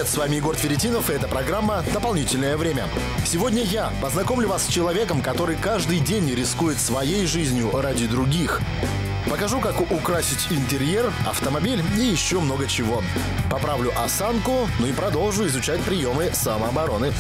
Привет, с вами Егор Тверетинов, и это программа «Дополнительное время». Сегодня я познакомлю вас с человеком, который каждый день рискует своей жизнью ради других. Покажу, как украсить интерьер, автомобиль и еще много чего. Поправлю осанку, ну и продолжу изучать приемы самообороны.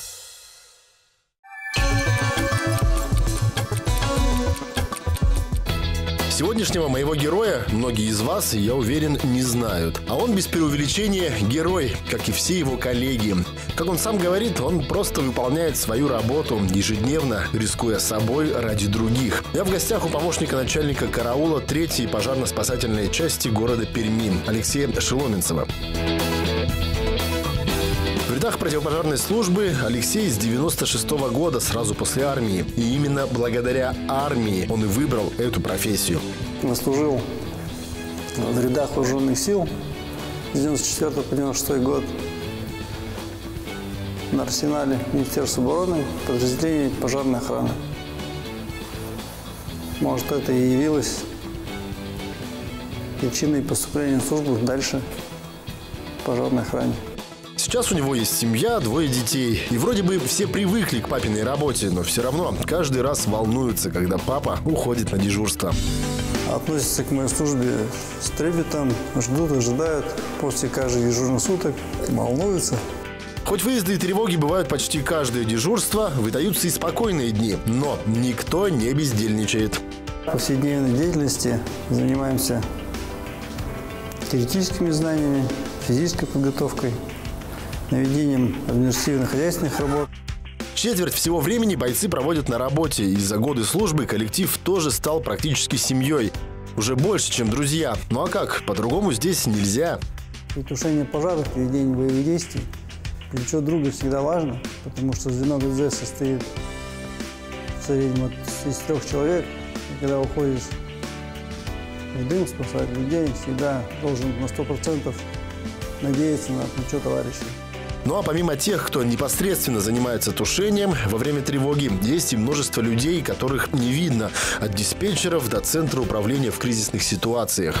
Сегодняшнего моего героя многие из вас, я уверен, не знают. А он без преувеличения герой, как и все его коллеги. Как он сам говорит, он просто выполняет свою работу, ежедневно рискуя собой ради других. Я в гостях у помощника начальника караула 3-й пожарно-спасательной части города Перми Алексея Шеломенцева. В рядах противопожарной службы Алексей с 96-го года, сразу после армии. И именно благодаря армии он и выбрал эту профессию. Я служил в рядах вооруженных сил с 94 по 96 год на арсенале Министерства обороны, подразделении пожарной охраны. Может, это и явилось причиной поступления в службу дальше в пожарной охране. Сейчас у него есть семья, 2 детей. И вроде бы все привыкли к папиной работе, но все равно каждый раз волнуются, когда папа уходит на дежурство. Относятся к моей службе с трепетом, ждут, ожидают. После каждых дежурных суток волнуются. Хоть выезды и тревоги бывают почти каждое дежурство, выдаются и спокойные дни, но никто не бездельничает. В повседневной деятельности занимаемся теоретическими знаниями, физической подготовкой, наведением административных хозяйственных работ. Четверть всего времени бойцы проводят на работе, и за годы службы коллектив тоже стал практически семьей. Уже больше, чем друзья. Ну а как? По-другому здесь нельзя. При тушении пожаров, ведении боевых действий плечо друга всегда важно, потому что звено ГЗ состоит в среднем из 3 человек. И когда уходишь в дым спасать людей, всегда должен на 100% надеяться на плечо товарища. Ну а помимо тех, кто непосредственно занимается тушением, во время тревоги есть и множество людей, которых не видно, от диспетчеров до центра управления в кризисных ситуациях.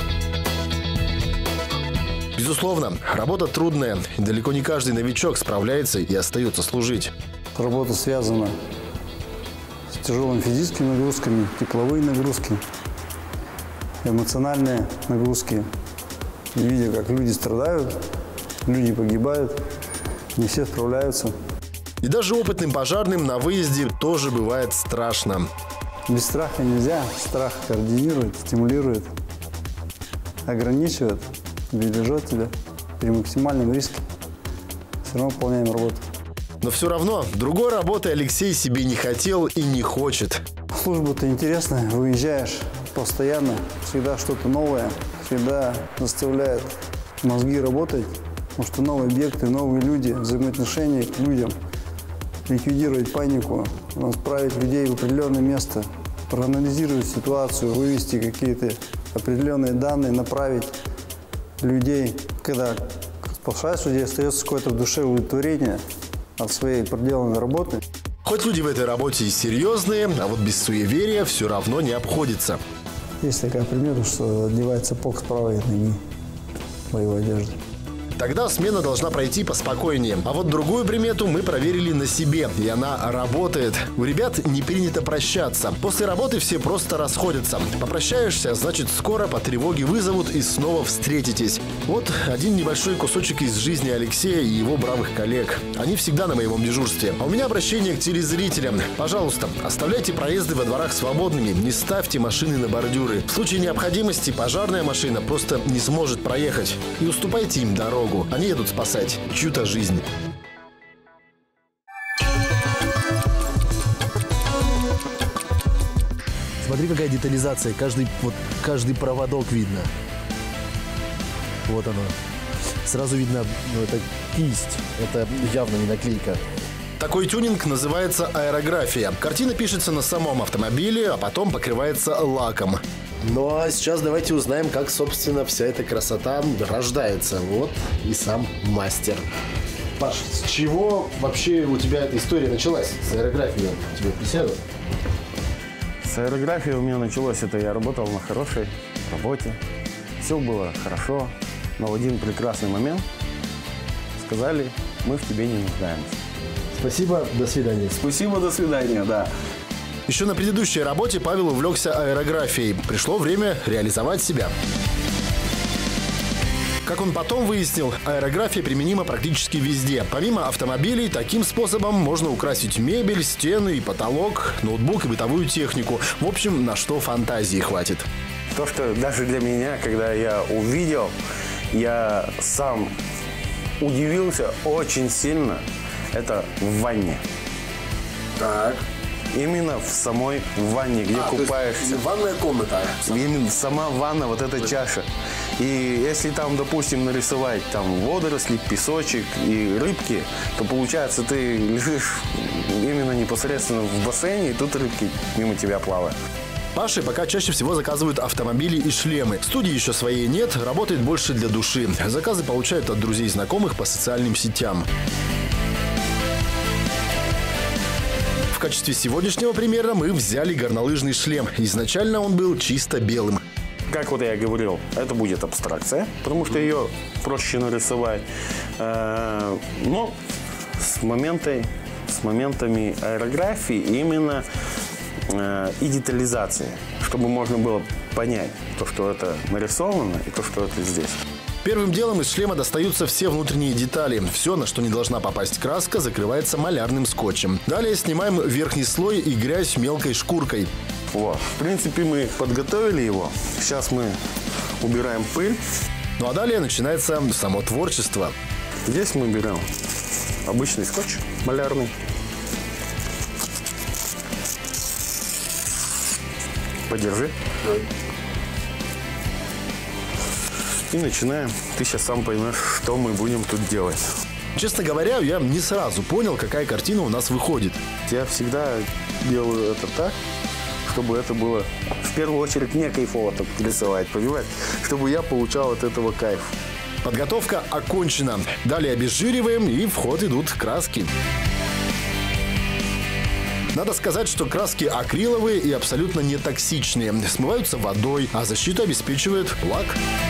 Безусловно, работа трудная, и далеко не каждый новичок справляется и остается служить. Работа связана с тяжелыми физическими нагрузками, тепловые нагрузки, эмоциональные нагрузки. И видя, как люди страдают, люди погибают, не все справляются. И даже опытным пожарным на выезде тоже бывает страшно. Без страха нельзя. Страх координирует, стимулирует, ограничивает, бережет тебя при максимальном риске. Все равно выполняем работу. Но все равно другой работы Алексей себе не хотел и не хочет. Служба-то интересная, выезжаешь постоянно, всегда что-то новое, всегда заставляет мозги работать. Потому что новые объекты, новые люди, взаимоотношения к людям, ликвидировать панику, отправить людей в определенное место, проанализировать ситуацию, вывести какие-то определенные данные, направить людей. Когда спасаешь людей, остается какое-то в душе удовлетворение от своей проделанной работы. Хоть люди в этой работе и серьезные, а вот без суеверия все равно не обходится. Есть такая примета, что одевает сапог с правой ноги боевой одежды. Тогда смена должна пройти поспокойнее. А вот другую примету мы проверили на себе, и она работает. У ребят не принято прощаться. После работы все просто расходятся. Попрощаешься, значит, скоро по тревоге вызовут и снова встретитесь. Вот один небольшой кусочек из жизни Алексея и его бравых коллег. Они всегда на моем дежурстве. А у меня обращение к телезрителям. Пожалуйста, оставляйте проезды во дворах свободными, не ставьте машины на бордюры. В случае необходимости пожарная машина просто не сможет проехать. И уступайте им дорогу. Они едут спасать чью-то жизнь. Смотри, какая детализация. Каждый проводок видно. Вот оно. Сразу видно, это кисть. Это явно не наклейка. Такой тюнинг называется аэрография. Картина пишется на самом автомобиле, а потом покрывается лаком. Ну а сейчас давайте узнаем, как, собственно, вся эта красота рождается. Вот и сам мастер. Паш, с чего вообще у тебя эта история началась? С аэрографией тебе присяду? С аэрографией у меня началось, это я работал на хорошей работе. Все было хорошо, но в один прекрасный момент сказали, мы в тебе не нуждаемся. Спасибо, до свидания. Спасибо, до свидания, да. Еще на предыдущей работе Павел увлекся аэрографией. Пришло время реализовать себя. Как он потом выяснил, аэрография применима практически везде. Помимо автомобилей, таким способом можно украсить мебель, стены и потолок, ноутбук и бытовую технику. В общем, на что фантазии хватит. То, что даже для меня, когда я увидел, я сам удивился очень сильно, это в ванне. Так. Именно в самой ванне, где купаешься. Ванная комната. Именно сама ванна, вот эта чаша. И если там, допустим, нарисовать там водоросли, песочек и рыбки, то получается ты лежишь именно непосредственно в бассейне, и тут рыбки мимо тебя плавают. Паши пока чаще всего заказывают автомобили и шлемы. Студии еще своей нет, работает больше для души. Заказы получают от друзей и знакомых по социальным сетям. В качестве сегодняшнего примера мы взяли горнолыжный шлем. Изначально он был чисто белым. Как вот я говорил, это будет абстракция, потому что ее проще нарисовать. Но с моментами аэрографии именно и детализации, чтобы можно было понять то, что это нарисовано, и то, что это здесь. Первым делом из шлема достаются все внутренние детали. Все, на что не должна попасть краска, закрывается малярным скотчем. Далее снимаем верхний слой и грязь мелкой шкуркой. Вот. В принципе, мы подготовили его. Сейчас мы убираем пыль. Ну а далее начинается само творчество. Здесь мы берем обычный скотч малярный. Подержи. И начинаем. Ты сейчас сам поймешь, что мы будем тут делать. Честно говоря, я не сразу понял, какая картина у нас выходит. Я всегда делаю это так, чтобы это было в первую очередь мне кайфово так рисовать, понимаешь? Чтобы я получал от этого кайф. Подготовка окончена. Далее обезжириваем, и в ход идут краски. Надо сказать, что краски акриловые и абсолютно не токсичные. Смываются водой, а защиту обеспечивает лак.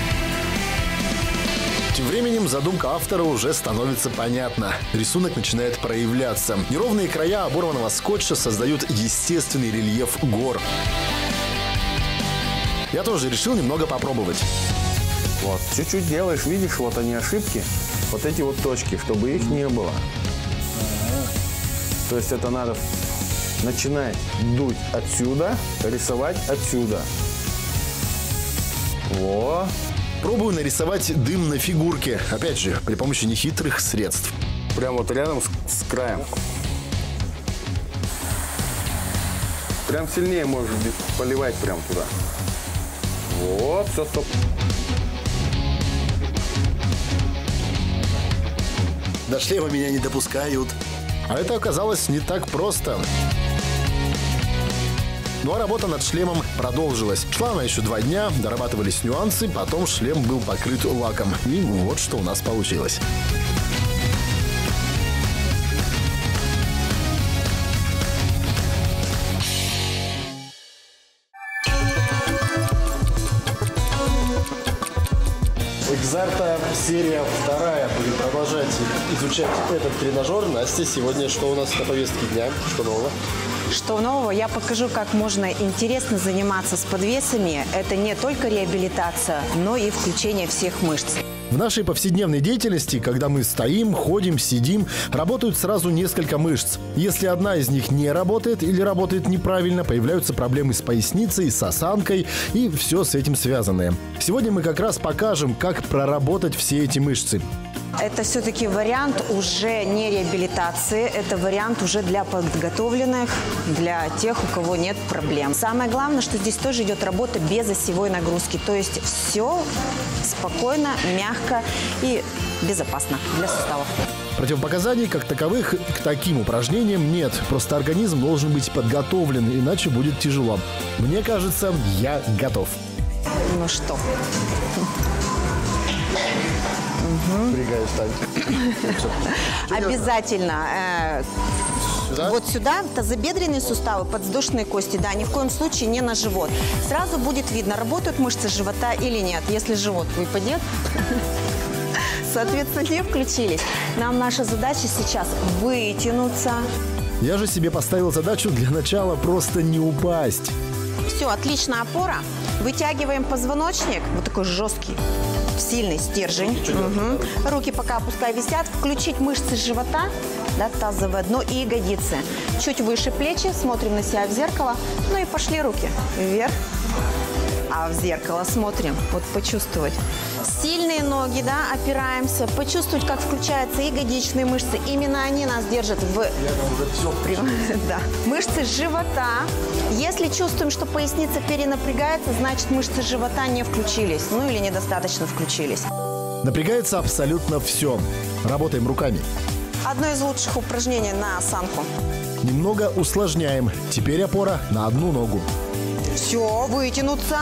Тем временем задумка автора уже становится понятна. Рисунок начинает проявляться. Неровные края оборванного скотча создают естественный рельеф гор. Я тоже решил немного попробовать. Вот, чуть-чуть делаешь, видишь, вот они ошибки, вот эти вот точки, чтобы их не было. То есть это надо начинать дуть отсюда, рисовать отсюда. Во. Пробую нарисовать дым на фигурке. Опять же, при помощи нехитрых средств. Прям вот рядом с краем. Прям сильнее можешь поливать прям туда. Вот, все, стоп. До шлема меня не допускают. А это оказалось не так просто. Ну а работа над шлемом продолжилась. Шла она еще 2 дня, дорабатывались нюансы, потом шлем был покрыт лаком. И вот что у нас получилось. Экзарта серия 2 будет продолжать изучать этот тренажер. Настя, сегодня что у нас на повестке дня? Что нового? Что нового? Я покажу, как можно интересно заниматься с подвесами. Это не только реабилитация, но и включение всех мышц. В нашей повседневной деятельности, когда мы стоим, ходим, сидим, работают сразу несколько мышц. Если одна из них не работает или работает неправильно, появляются проблемы с поясницей, с осанкой и все с этим связанное. Сегодня мы как раз покажем, как проработать все эти мышцы. Это все-таки вариант уже не реабилитации, это вариант уже для подготовленных, для тех, у кого нет проблем. Самое главное, что здесь тоже идет работа без осевой нагрузки. То есть все спокойно, мягко и безопасно для суставов. Противопоказаний как таковых к таким упражнениям нет. Просто организм должен быть подготовлен, иначе будет тяжело. Мне кажется, я готов. Ну что? Напрягаюсь, Тань. Обязательно. Сюда? Вот сюда тазобедренные суставы, подвздошные кости, да, ни в коем случае не на живот. Сразу будет видно, работают мышцы живота или нет. Если живот выпадет, соответственно, не включились. Нам наша задача сейчас вытянуться. Я же себе поставил задачу для начала просто не упасть. Все, отличная опора. Вытягиваем позвоночник. Вот такой жесткий, сильный стержень. Угу. Руки пока пускай висят. Включить мышцы живота, да, тазовое дно и ягодицы. Чуть выше плечи. Смотрим на себя в зеркало. Ну и пошли руки вверх. А в зеркало смотрим. Вот почувствовать. Сильные ноги, да, опираемся. Почувствовать, как включаются ягодичные мышцы. Именно они нас держат в... Да. Мышцы живота. Если чувствуем, что поясница перенапрягается, значит мышцы живота не включились. Ну или недостаточно включились. Напрягается абсолютно все. Работаем руками. Одно из лучших упражнений на осанку. Немного усложняем. Теперь опора на одну ногу. Все, вытянуться.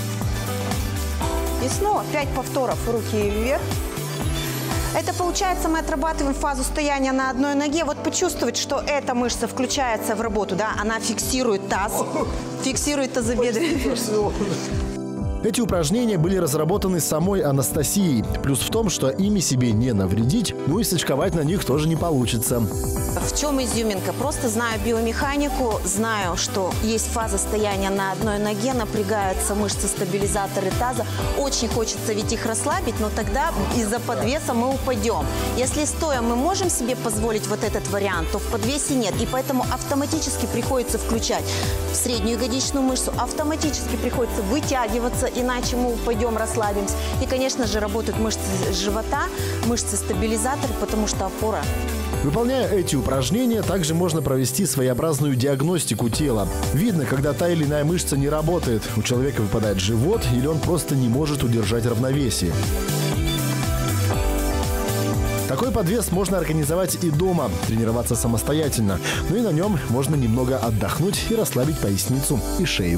И снова 5 повторов. Руки вверх. Это получается, мы отрабатываем фазу стояния на одной ноге. Вот почувствовать, что эта мышца включается в работу, да, она фиксирует таз, фиксирует тазобедренные. Эти упражнения были разработаны самой Анастасией. Плюс в том, что ими себе не навредить, ну и сочковать на них тоже не получится. В чем изюминка? Просто знаю биомеханику, знаю, что есть фаза стояния на одной ноге, напрягаются мышцы-стабилизаторы таза. Очень хочется ведь их расслабить, но тогда из-за подвеса мы упадем. Если стоя мы можем себе позволить вот этот вариант, то в подвесе нет. И поэтому автоматически приходится включать среднюю ягодичную мышцу, автоматически приходится вытягиваться, иначе мы упадем, расслабимся. И, конечно же, работают мышцы живота, мышцы-стабилизаторы, потому что опора. Выполняя эти упражнения, также можно провести своеобразную диагностику тела. Видно, когда та или иная мышца не работает, у человека выпадает живот или он просто не может удержать равновесие. Такой подвес можно организовать и дома, тренироваться самостоятельно. Ну и на нем можно немного отдохнуть и расслабить поясницу и шею.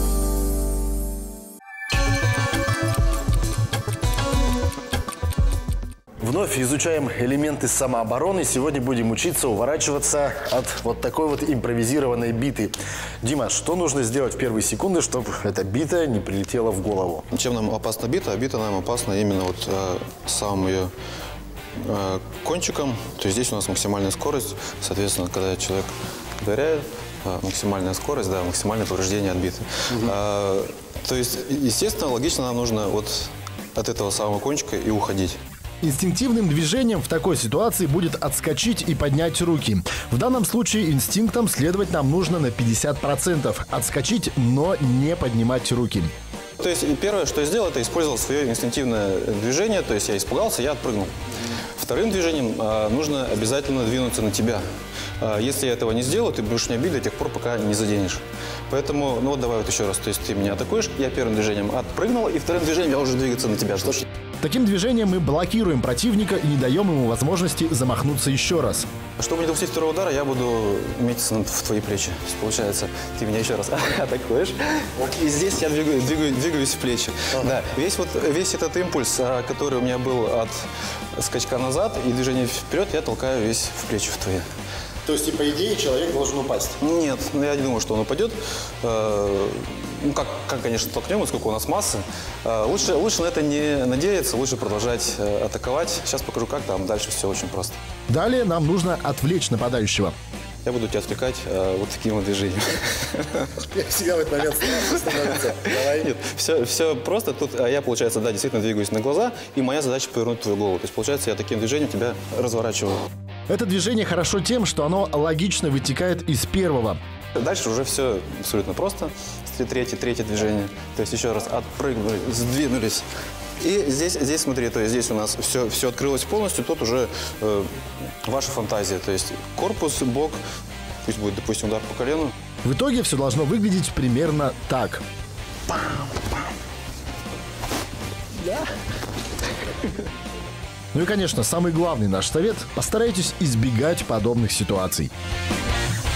Вновь изучаем элементы самообороны. Сегодня будем учиться уворачиваться от вот такой вот импровизированной биты. Дима, что нужно сделать в первые секунды, чтобы эта бита не прилетела в голову? Чем нам опасна бита? Бита нам опасна именно вот самым ее кончиком. То есть здесь у нас максимальная скорость. Соответственно, когда человек ударяет, максимальная скорость, да, максимальное повреждение от биты. То есть, естественно, логично нам нужно вот от этого самого кончика и уходить. Инстинктивным движением в такой ситуации будет отскочить и поднять руки. В данном случае инстинктам следовать нам нужно на 50%. Отскочить, но не поднимать руки. То есть первое, что я сделал, это использовал свое инстинктивное движение. То есть я испугался, я отпрыгнул. Вторым движением нужно обязательно двинуться на тебя. Если я этого не сделаю, ты будешь меня бить до тех пор, пока не заденешь. Поэтому, ну вот давай вот еще раз. То есть ты меня атакуешь, я первым движением отпрыгнул, и вторым движением я уже двигаться на тебя. Таким движением мы блокируем противника и не даем ему возможности замахнуться еще раз. Чтобы не допустить второго удара, я буду метиться в твои плечи. То есть, получается, ты меня еще раз атакуешь, и здесь я двигаюсь в плечи. Да, весь этот импульс, который у меня был от скачка назад и движения вперед, я толкаю весь в плечи в твои. То есть, по идее, человек должен упасть? Нет, я не думаю, что он упадет. Ну, как конечно, толкнем, сколько у нас массы. Лучше на это не надеяться, лучше продолжать атаковать. Сейчас покажу, как там дальше все очень просто. Далее нам нужно отвлечь нападающего. Я буду тебя отвлекать вот таким вот движением. Я всегда в этот момент становится. Давай. Нет, все просто. Тут я, получается, да, действительно двигаюсь на глаза, и моя задача повернуть твою голову. То есть, получается, я таким движением тебя разворачиваю. Это движение хорошо тем, что оно логично вытекает из первого. Дальше уже все абсолютно просто. Третье движение. То есть еще раз отпрыгнули, сдвинулись. И здесь смотри, то есть здесь у нас все открылось полностью. Тут уже ваша фантазия. То есть корпус, бок, пусть будет, допустим, удар по колену. В итоге все должно выглядеть примерно так. Ну и, конечно, самый главный наш совет – постарайтесь избегать подобных ситуаций.